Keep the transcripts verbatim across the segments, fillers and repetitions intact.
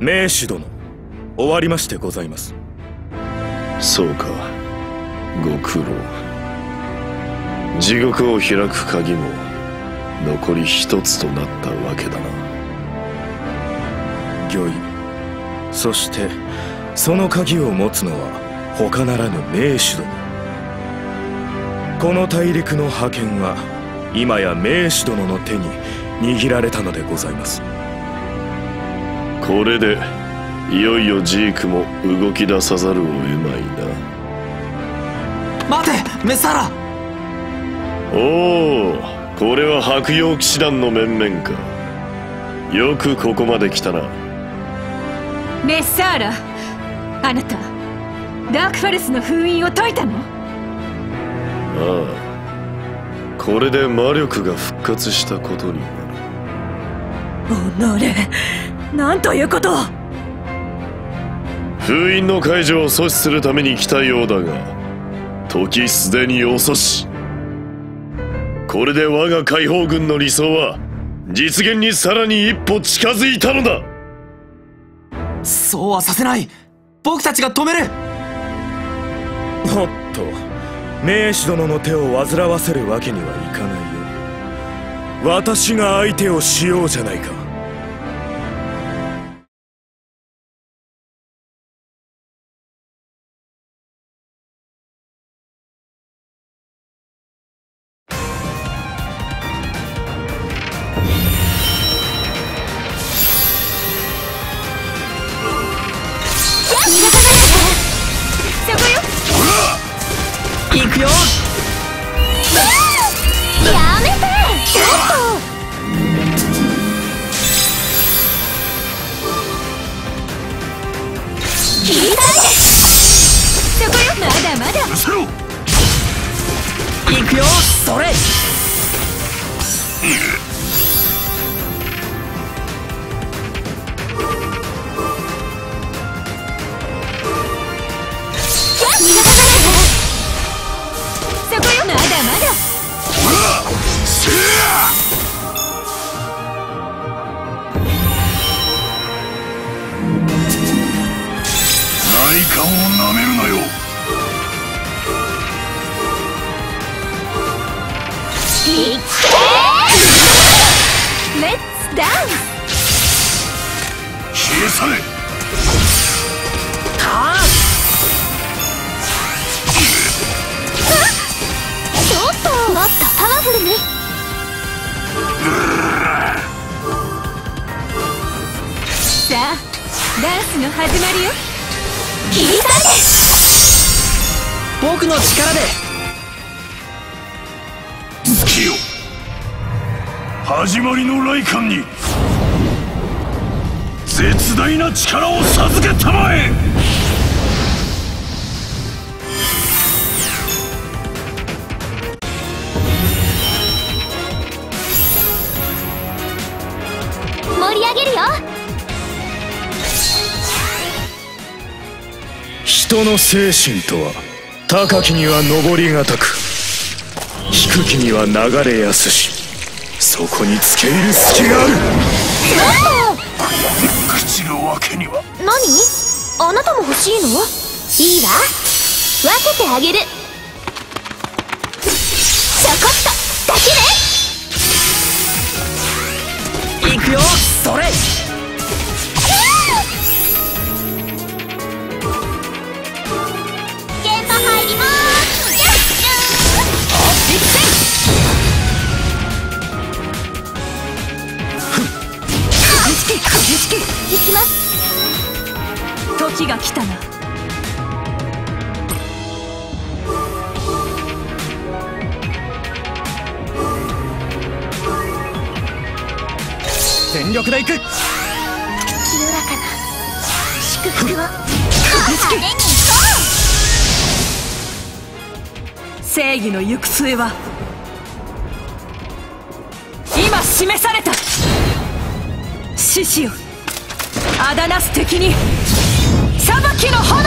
名手殿、終わりましてございます。 そうか、ご苦労。地獄を開く鍵も残り一つとなったわけだな。 御意。そしてその鍵を持つのは他ならぬ名手殿。この大陸の覇権は今や名手殿の手に握られたのでございます。 これでいよいよジークも動き出さざるを得まいな。 待てメサラ。 おお、これは白羊騎士団の面々か。よくここまで来たな。 メッサーラ、あなたダークファレスの封印を解いたの？ ああ、これで魔力が復活したことになる。 おのれ、なんということを。 封印の解除を阻止するために来たようだが、時すでに遅し。これで我が解放軍の理想は実現にさらに一歩近づいたのだ。 そうはさせない。僕たちが止める。 おっと、名手殿の手を煩わせるわけにはいかないよ。私が相手をしようじゃないか。 行くよ。 やめて、ちょっと。切りたい。 そこよ、まだまだ。 行くよ、それ。 内観をなめるなよ。 いっけー。 レッツダンス。 消え去れ。 はあ。 ちょっともっとパワフルに。 さあ、ダンスの始まりよ。 切りたいです。 僕の力で。 月よ、始まりの雷観に絶大な力を授けたまえ。 盛り上げるよ。 人の精神とは、高きには登りがたく、低きには流れやすし、そこにつけ入る隙がある。 口のわけには。 何？あなたも欲しいの？いいわ、分けてあげる。ちょこっとだけね。 行くよ、それ。 現場入りまーす。行きます。 時が来たな。 全力で行く。 清らかな祝福を派手に行こう。 正義の行く末は今示された。獅子よ、あだなす敵に裁きの炎を。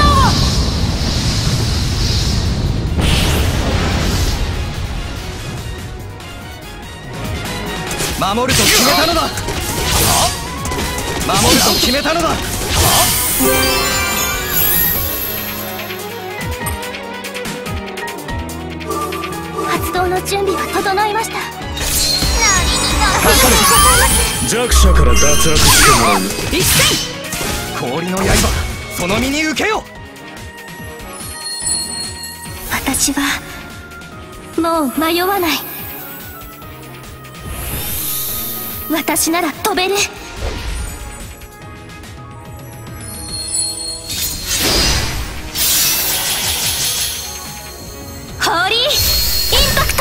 守ると決めたのだ。守ると決めたのだ。 発動の準備は整いました。 弱者から脱落してもらう。 一戦氷の刃、その身に受けよ。 私はもう迷わない。私なら飛べる。ホーリーインパクト。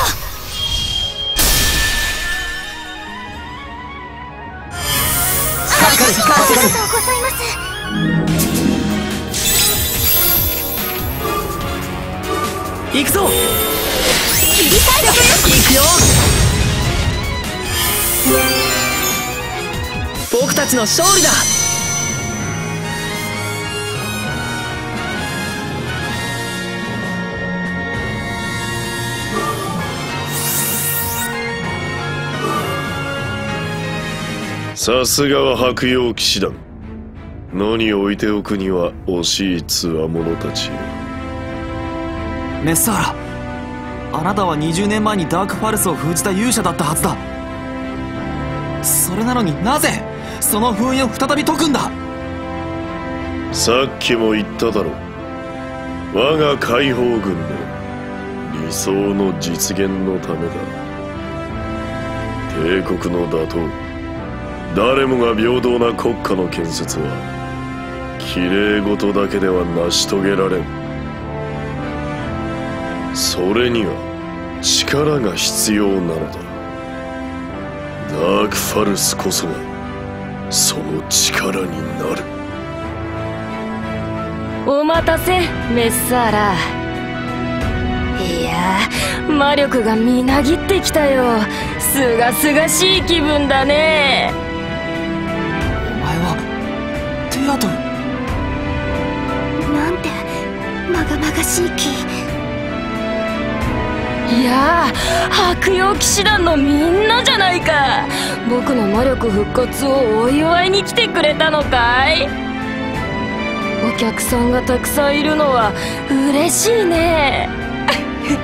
ありがとうございます。 行くぞ。 切り替えろ。 行くよ。僕たちの勝利だ。 さすがは白曜騎士団。野に置いておくには惜しいつわものたちよ。 メッサーラ、あなたはにじゅうねんまえにダークファルスを封じた勇者だったはずだ。それなのになぜその封印を再び解くんだ。 さっきも言っただろう。我が解放軍の理想の実現のためだ。帝国の打倒、誰もが平等な国家の建設は綺麗事だけでは成し遂げられん。それには力が必要なのだ。ダークファルスこそがその力になる。 お待たせメッサーラ。いやー、魔力がみなぎってきたよ。すがすがしい気分だね。 お前はテアトル。 なんてまがまがしい気。 いやー、白曜騎士団のみんなじゃないか。僕の魔力復活をお祝いに来てくれたのかい。お客さんがたくさんいるのは嬉しいね。